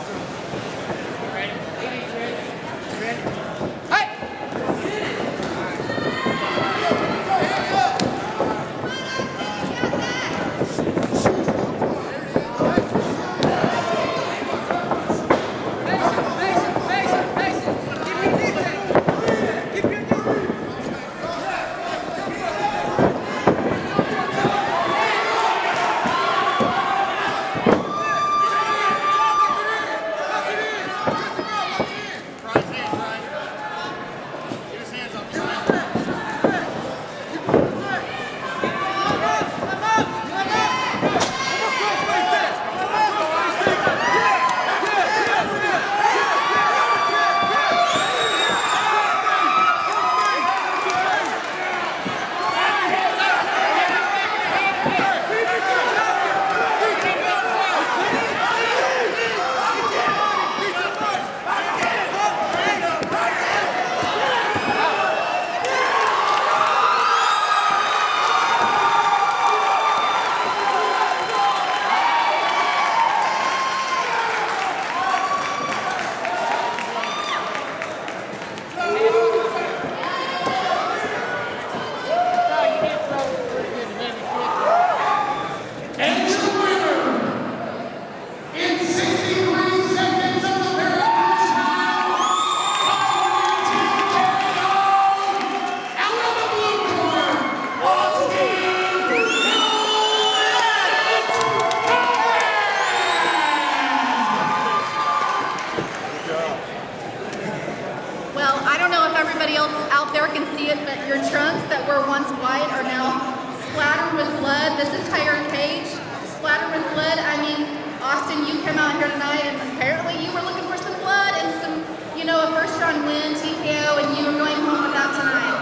can see it, but your trunks that were once white are now splattered with blood. This entire cage splattered with blood. I mean, Austin, you came out here tonight and apparently you were looking for some blood and some, you know, a first round win, TKO, and you were going home with that tonight.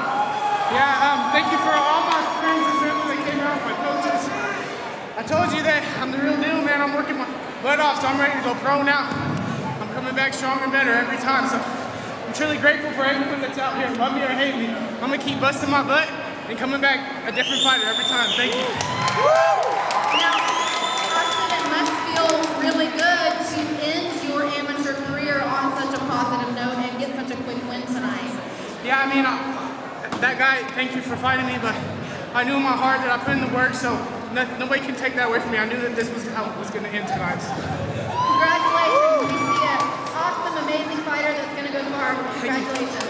Yeah, thank you for all my friends and family that came out, my coaches. I told you that I'm the real deal, man. I'm working my butt off, so I'm ready to go pro now. I'm coming back stronger and better every time, so I'm truly grateful for everyone that's out here. Love me or hate me, I'm gonna keep busting my butt and coming back a different fighter every time. Thank you. Now, Austin, it must feel really good to end your amateur career on such a positive note and get such a quick win tonight. Yeah, I mean, that guy, thank you for fighting me, but I knew in my heart that I put in the work, so nobody can take that away from me. I knew that this was how it was going to end tonight. Congratulations. We see an awesome, amazing fighter that's going to go far. Congratulations.